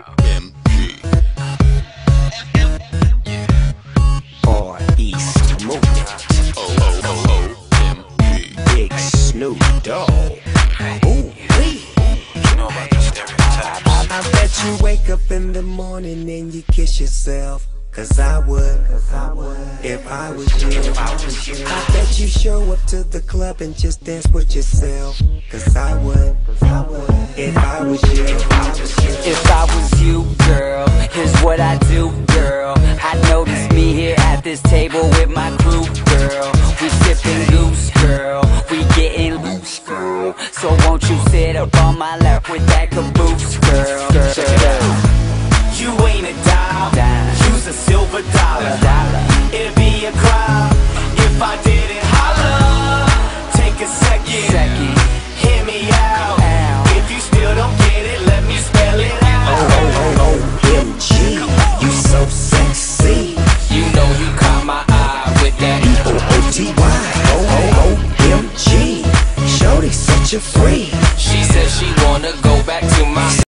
East Movement. Big Snoop Dogg. Ooh-wee. I bet you wake up in the morning and you kiss yourself. Cause I would, if I was you. I bet you show up to the club and just dance with yourself. Cause I would, if I was you. If I was you, girl, here's what I do, girl. I notice me here at this table with my crew, girl. We sipping goose, girl. We getting loose, girl. So won't you sit up on my lap with that caboose, girl. You ain't a dime, you's a silver dollar. It'd be a crime if I didn't holler. Take a second, hear me out. If you still don't get it, let me spell it out. OMG, you so sexy. You know you caught my eye with that OOTY. OMG, shorty such a freak. She said she wanna go